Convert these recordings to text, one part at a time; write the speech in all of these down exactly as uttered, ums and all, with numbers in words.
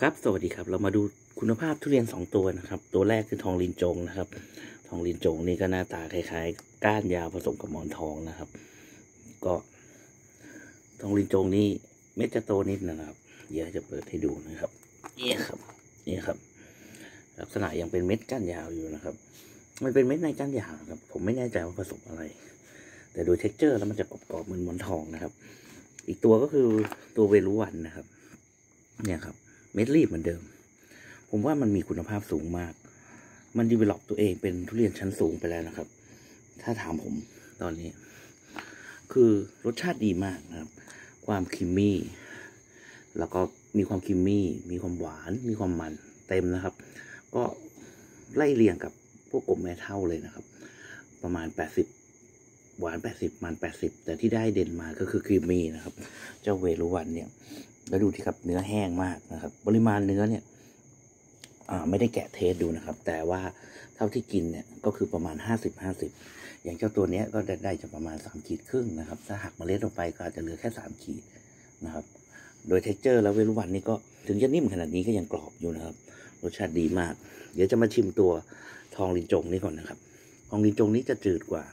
ครับสวัสดีครับเรามาดูคุณภาพทุเรียนสองตัวนะครับตัวแรกคือทองลินจงนะครับทองลินจงนี่ก็หน้าตาคล้ายๆก้านยาวผสมกับหมอนทองนะครับก็ทองลินจงนี่เม็ดจะโตนิดนะครับเดี๋ยวจะเปิดให้ดูนะครับนี่ครับนี่ครับลักษณะยังเป็นเม็ดก้านยาวอยู่นะครับมันเป็นเม็ดในก้านยาวครับผมไม่แน่ใจว่าผสมอะไร แต่ดูเท็กเจอร์แล้วมันจะกรอบๆเหมือนหมอนทองนะครับอีกตัวก็คือตัวเวรุวันนะครับเนี่ยครับเม็ดรีบเหมือนเดิมผมว่ามันมีคุณภาพสูงมากมันดีเวล็อปตัวเองเป็นทุเรียนชั้นสูงไปแล้วนะครับถ้าถามผมตอนนี้คือรสชาติดีมากนะครับความครีมมี่แล้วก็มีความครีมมี่มีความหวานมีความมันเต็มนะครับก็ไล่เรียงกับพวกกบแม่เท่าเลยนะครับประมาณแปดสิบหวานแปดสิบมันแปดสิบแต่ที่ได้เด่นมาก็คือครีมมี่นะครับเจ้าเวรุวันเนี่ยแล้วดูที่ครับเนื้อแห้งมากนะครับปริมาณเนื้อเนี่ยอ่าไม่ได้แกะเทสดูนะครับแต่ว่าเท่าที่กินเนี่ยก็คือประมาณห้าสิบ ห้าสิบอย่างเจ้าตัวนี้ก็ได้ได้จะประมาณสามขีดครึ่งนะครับถ้าหักเมล็ดลงไปก็อาจจะเหลือแค่สามขีดนะครับโดยเท็กเจอร์แล้วเวรุวันนี่ก็ถึงจะนิ่มขนาดนี้ก็ยังกรอบอยู่นะครับรสชาติดีมากเดี๋ยวจะมาชิมตัวทองลินจงนี่ก่อนนะครับทองลินจงนี้จะจืดกว่า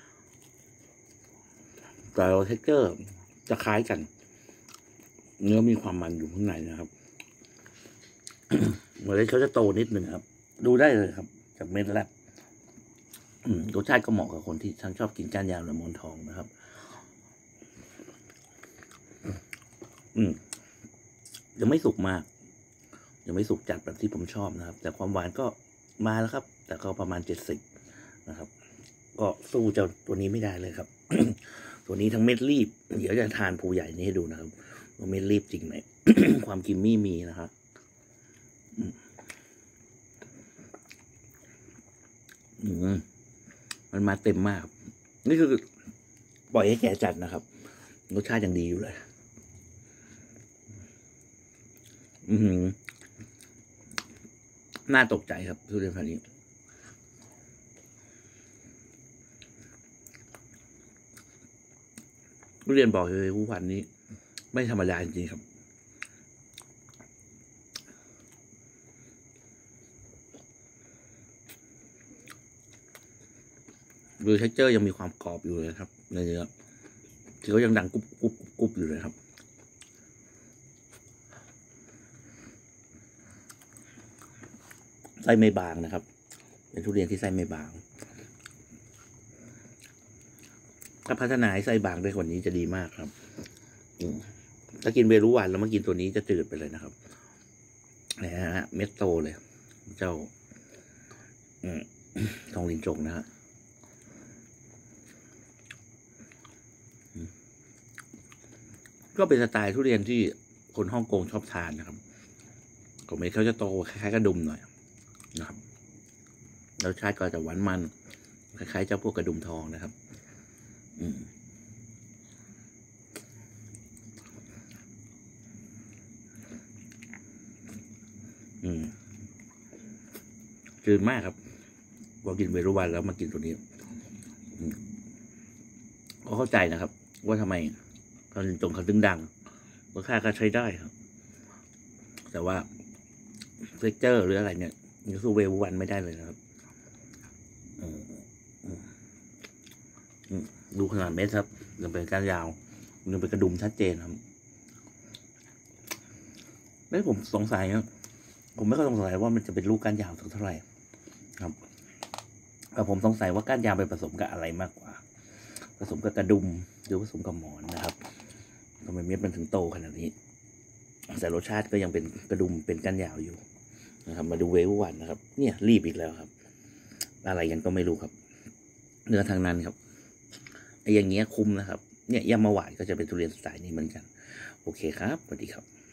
แต่เท็กเจอร์จะคล้ายกันเนื้อมีความมันอยู่ข้างในนะครับ เมล็ดเขาจะโตนิดหนึ่งครับดูได้เลยครับจากเม็ดแรกรสชาติก็เหมาะกับคนที่ทั้งชอบกินก้านยาวและหมอนทองนะครับอืมยังไม่สุกมากยังไม่สุกจัดแบบที่ผมชอบนะครับแต่ความหวานก็มาแล้วครับแต่ก็ประมาณเจ็ดสิบนะครับก็สู้เจ้าตัวนี้ไม่ได้เลยครับ ตัวนี้ทั้งเม็ดรีบเดี๋ยวจะทานภูใหญ่นี้ให้ดูนะครับว่าเม็ดรีบจริงไหม ความกิมมี่มีนะครับอืมมันมาเต็มมากนี่คือปล่อยให้แก่จัดนะครับรสชาติยังดีอยู่เลยอืมน่าตกใจครับทุเรียนพันธุ์นี้ทุเรียนบอกเลยผู้พันธุ์นี้ไม่ธรรมดาจริงๆครับดูเท็กเจอร์ยังมีความกรอบอยู่เลยครับในเนื้อที่เขายังดังกุบกุบกุบอยู่เลยครับไส้ไม่บางนะครับเป็นทุเรียนที่ไส้ไม่บางถ้าพัฒนาให้ไส้บางได้กว่านี้จะดีมากครับถ้ากินเวรุวันแล้วมากินตัวนี้จะจืดไปเลยนะครับนี่ฮะเม็ดโตเลยเจ้าทองลินจงนะฮะก็เป็นสไตล์ทุเรียนที่คนฮ่องกงชอบทานนะครับของเม็ดเขาจะโตคล้ายๆกระดุมหน่อยนะครับรสชาติก็จะหวานมันคล้ายๆเจ้าพวกกระดุมทองนะครับอืมอืมจืดมากครับพอกินเวรุวันแล้วมากินตัวนี้ก็เข้าใจนะครับว่าทำไมตอนจงเขาดึงดังราคาก็ใช้ได้ครับแต่ว่าเฟกเจอร์หรืออะไรเนี่ยยังสู้เวรุวันไม่ได้เลยนะครับดูขนาดเม็ดครับยังเป็นก้านยาวยังเป็นกระดุมชัดเจนครับแล้วผมสงสัยนะผมไม่ค่อยสงสัยว่ามันจะเป็นลูกก้านยาวสักเท่าไหร่ครับแต่ผมสงสัยว่าก้านยาวไปผสมกับอะไรมากกว่าผสมกับกระดุมหรือผสมกับหมอนนะครับทำไมเม็ดมันถึงโตขนาดนี้แต่รสชาติก็ยังเป็นกระดุมเป็นก้านยาวอยู่นะครับมาดูเวรุวันนะครับเนี่ยรีบอีกแล้วครับอะไรกันก็ไม่รู้ครับเนื้อทางนั้นครับไอ้อย่างเงี้ยคุ้มนะครับเนี่ยยำมะหวานก็จะเป็นทุเรียนสไตล์นี้เหมือนกันโอเคครับสวัสดีครับ